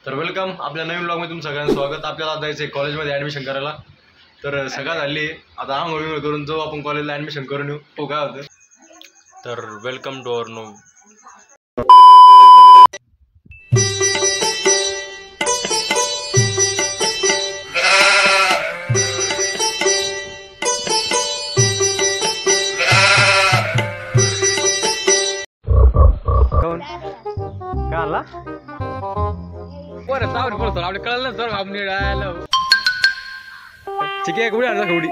तर वेलकम आपल्या नवीन ब्लॉगमध्ये तुमचं सगळ्यांचं स्वागत। आपल्याला जायचं कॉलेजमध्ये ॲडमिशन करायला। तर सकाळ झाली, आता आंघोळ करून जाऊ आपण कॉलेजला ॲडमिशन करून येऊ। हो काय होतं। तर वेलकम टू अवर नो काय आला बरं सावरी बोलतो आपल्या कळलं सर आपण राहिलो ठीक आहे कुठे आणला कवडी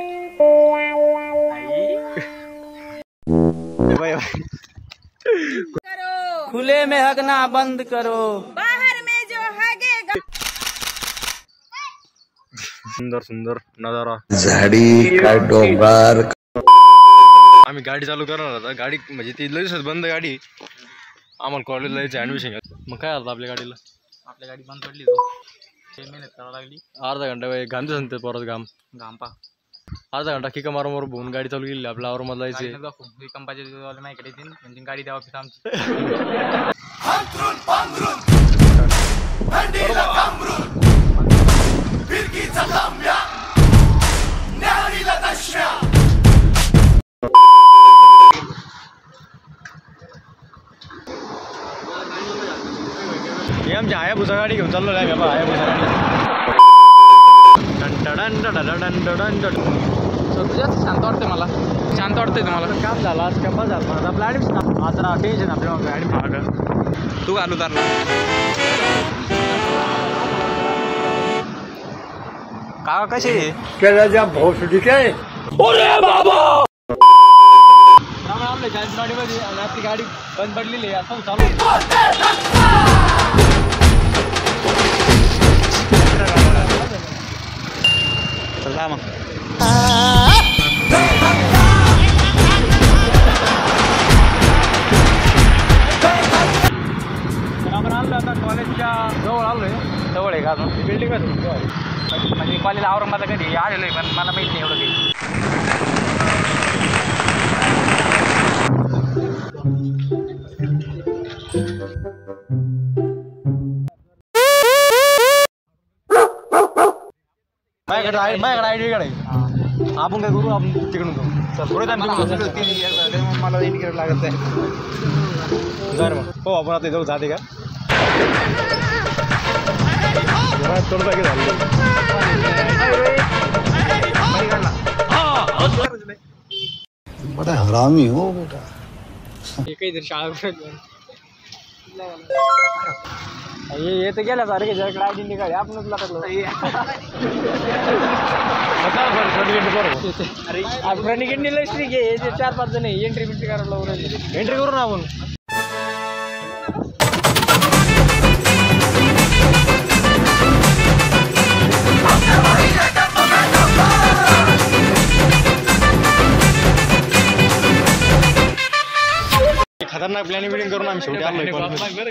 खुले में हगना बंद करो बाहर में जो हगेगा। सुंदर सुंदर नजारा झाडी काय डोंगर। आम्ही गाडी चालू करणार होता, गाडी म्हणजे ती लगेच बंद गाडी। आम्हाला कॉलेजला यायचं ॲडमिशन घ्यायचं। मग काय आलं आपल्या गाडीला, आपल्या गाडी बंद पडली तो मेहनत करावं लागली। अर्धा घंटा घामते सांगते परत घाम पा अर्धा घंटा किका मारून मारून बघून गाडी चालू केली। आपल्या औरंगाबादला जायचं कंपाचे माझ्याकडे येतील म्हणजे गाडी द्यावा ऑफिस आमची हे आमची हायाबुसा गाडी घेऊन चाललो आहे बाबा। हायाबुसा गाडी शांत वाटते मला, शांत वाटतंय तुम्हाला। काम झालं आज, कंपल झालं माझं आपलं ॲडमिशन। आता टेन्शन आपल्या ॲडमिशन तू घालू तारला का कसे केला भोसडी काय आपल्या गाडीमध्ये आपली गाडी बंद पडलेली आहे असं चालू आपण आलो आता कॉलेजच्या जवळ आलोय। जवळ आहे का अजून बिल्डिंग म्हणजे कॉलेज औरंगाबाद कधी आलेलो आहे पण मला माहित नाही एवढं काही। माझ्याकडे आयडी कार्ड आहे। आपण काय करू, आपण तिकडून जाऊ। पुढे मला इंडिकेटर लागत आहे। जर मग हो आपण आता जाऊ जाते का बड़ा हरामी हो बेटा। काहीतरी शाळा हे तर गेल्या सारखे ज्याकडे आयडेंटिटी कार्ड आपणच लागलो। अरे इंडस्ट्री घे 4-5 जण एंट्री बिंट्री करायला एंट्री करू ना आपण। खतरनाक प्लॅनिंग बिलिंग करून आम्ही शेवटी आलोय कॉलेजमध्ये।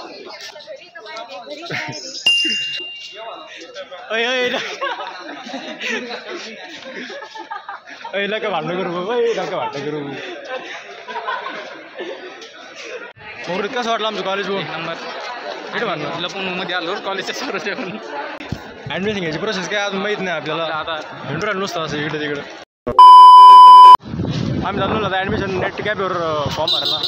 नका भांडण करू, नका भांडण करू। मुहूर्त कसं वाटलं आमचं कॉलेज नंबर इकडे भांडण लपून मध्ये आलो कॉलेजच्या समोर ॲडमिशन घ्यायची प्रोसेस काय अजून माहीत नाही आपल्याला। आता इंटरव्ह्यू नुसतं असं इकडे तिकडे। आम्ही चाललो आता ॲडमिशन नेट कॅपवर फॉर्म भरायला।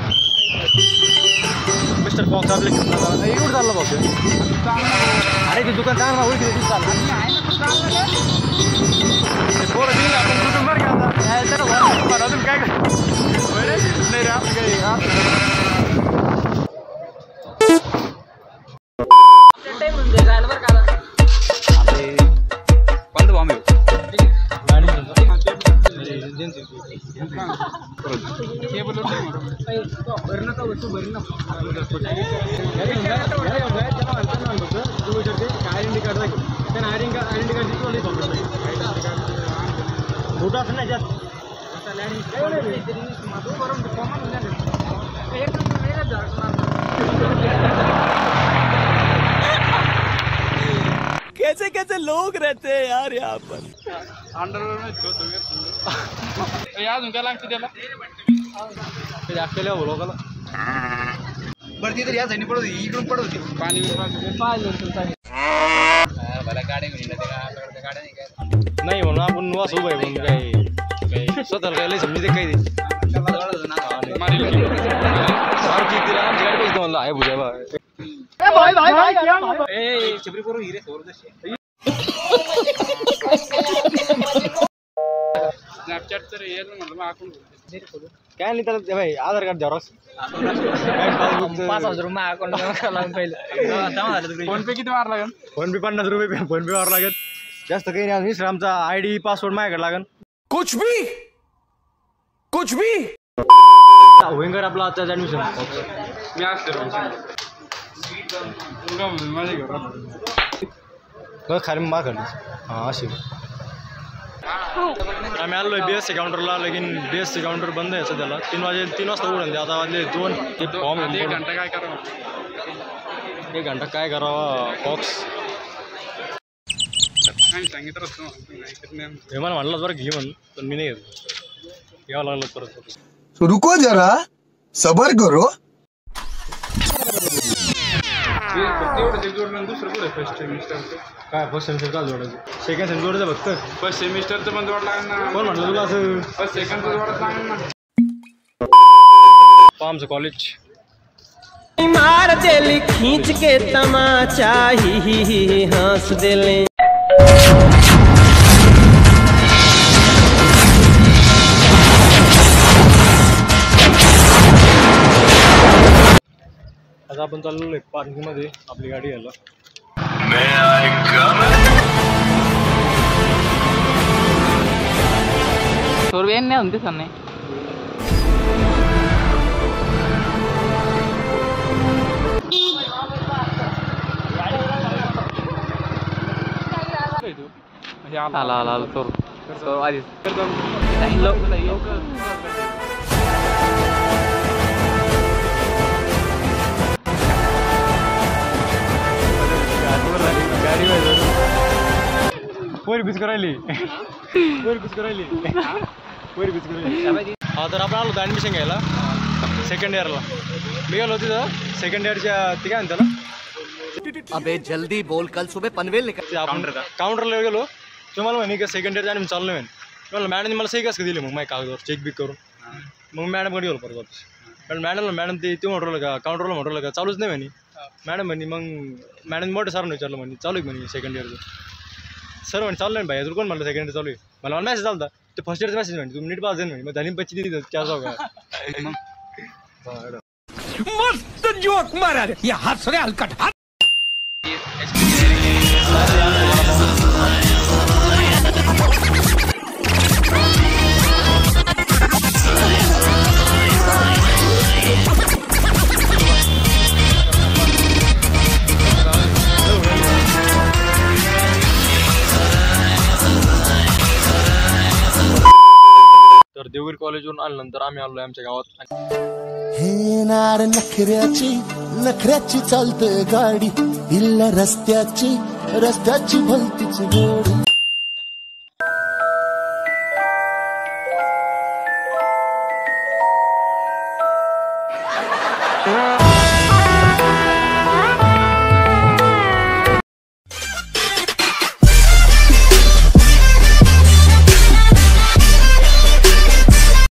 मिस्टर बॉक्स आपले एवढं चाललं बॉक्स। अरे ते दुकान चांगला ओळखी तिथे चाललं पोरं दिलं आपण कुठून बरं घ्या अजून काय नाही रे आपलं काही कैसे कैसे लोग रहते हैं यार यहाँ पर। अंडरवेअर में अजून काय लागतं त्याला अकेले बोलो का वरती तरी या साईडने पडत होती इकडून पडत होती पाणी मला गाड्या मिळणार गाड्या नाही काय नाही म्हणून आपण वास उभं आहे म्हणून काय स्वतःला काय लय समजते काही ते सारखी तिला आमची गाडी पाहिजे म्हणलं आहे बुजा बा चिपरी करून हिरे सोड स्नॅपचॅट तर येईल म्हणलं मग आपण काय नाही त्याला भाई आधार कार्ड झेरॉक्स 5,000 रुपये अकाउंट लावून पहिलं फोन पे किती मार लागेल फोन पे 50 रुपये फोन पे वर लागत जास्त काही नाही मिश्र आमचा आयडी पासवर्ड माझ्याकडे लागन कुछ भी होईन कर आपला आजचा ऍडमिशन मी असते माझ्या घर खाली मागं हां अशी आम्ही आलो आहे BSC काउंटरला लेकिन BSC काउंटर बंद आहे सध्याला 3 वाजता उघडून द्या आता वाजले 2 फॉर्म 1 घंटा काय करावं 1 घंटा काय करावा बॉक्स सांगितलं हे मला म्हणलं बरं घे म्हणून पण मी नाही घेतो घ्यावं लागलं परत रुको जरा सबर करो दुसरं पुढे फर्स्ट सेमिस्टरचं काय फर्स्ट सेमिस्टर का जोडायचं सेकंड सेमिस्टर जोडायचं फक्त फर्स्ट सेमिस्टरचं पण जोड लागेल ना कोण म्हटलं तुला असं फर्स्ट सेकंडचं जोडच लागेल ना आमचं कॉलेज मार देली खींच के तमाचा ही हंस देले आता आपण चाललो पार्किंग मध्ये आपली गाडी घ्यायला नाही म्हणते सर नाही आला तो आधीच पोरी बीच करायली हा तर आपण आलो होतो ॲडमिशन घ्यायला सेकंड इयरला मी गेलो तिथं सेकंड इयरच्या ती काय म्हणते ना अबे जल्दी बोल कल सुबह पनवेल निकल काउंटरला गेलो तुम्हाला म्हणे का सेकंड इयरच्या ॲडमिशन चालू नाही म्हणे मॅडमने मला सही कसं दिली मग माझ्या कागदावर चेक बिक करून मग मॅडमकडे गेलो परत वापस कारण मॅडम ते म्हणलं का काउंटरला म्हटलं का चालूच नाही म्हणे मॅडम म्हणे मग मॅडम मोठं सरांना विचारलं म्हणे चालू आहे म्हणे सेकंड इयरचं सर म्हणे चालू नाही भाई अजून कोण म्हणलं सेकंड इयर चालू आहे मला मेसेज चालता ते फर्स्ट इयरचा मेसेज म्हणे तुम्ही नीट पास जाईल म्हणे मग झाली 25 दिली 4 जाऊ का मस्त जोक मारा रे या हाथ से हलकट हाथ तर देवगिरी कॉलेजवरून आल्यानंतर आम्ही आलो आमच्या गावात हे नार नखऱ्याची चालते गाडी इल्ला रस्त्याची भलतीच गोडी